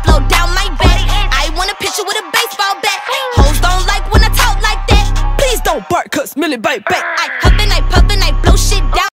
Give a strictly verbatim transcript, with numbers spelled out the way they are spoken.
flow down my back. I want a picture with a baseball bat. Hoes don't like when I talk like that. Please don't bark, cause Millie bite back. I huffin', I puffin', I blow shit down.